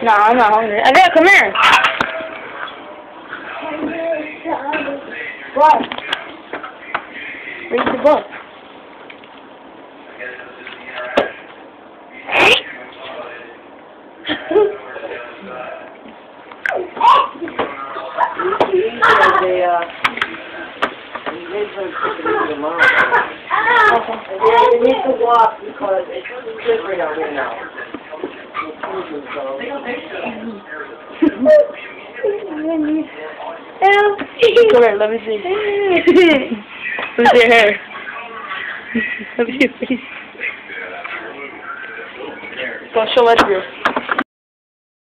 No, I'm not hungry. Isaiah, come here. What? Read the book. They need to walk because it's slippery out here now. Come here, let me see. Let me see your hair. Let me see your face. Don't show my view.